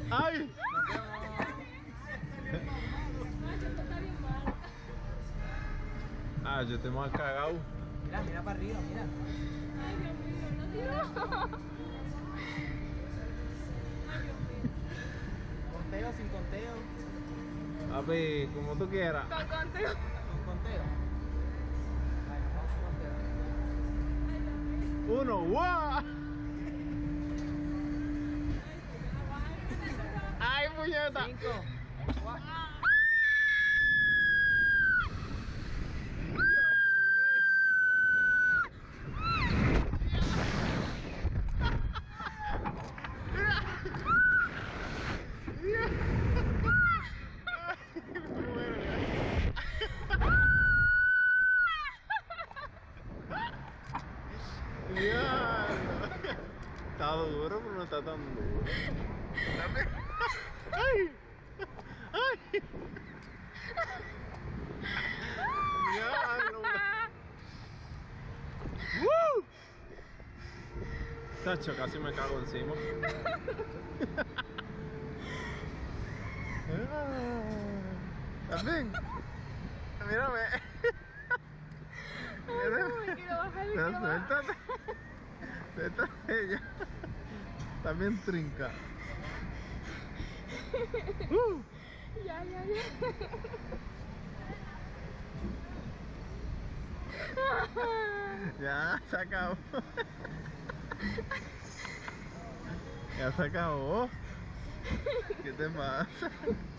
¡Ay! Ah, yo te me he cagado. Mira, mira para arriba, mira. Ay, Dios mío, no tiro. Conteo, sin conteo. Papi, como tú quieras. Con conteo. Con conteo. Bueno, vamos con conteo. Uno, ¡guau! ¡Ay, puñeta! 5, 4. Está duro, pero no está tan duro. ¡Ay! ¡Ay! ¡Diablo! ¡Woo! Tacho, casi me cago encima. También. Mírame. Ay, me quiero bajar, me quiero bajar. Suéltate. Suéltate ya. También trinca. Ya. Ya se acabó. Ya se acabó. ¿Qué te pasa?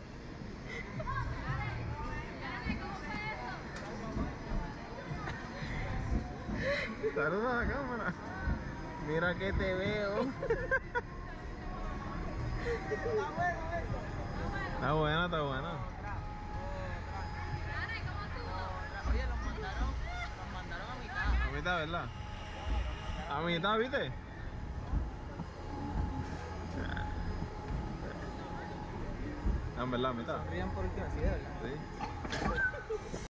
Saluda a la cámara. Mira que te veo. Está buena, está buena. Oye, los mandaron a mitad. A mitad, ¿verdad? A mitad, ¿viste? No, en verdad, a mitad. Rían por última, sí, de verdad. Sí.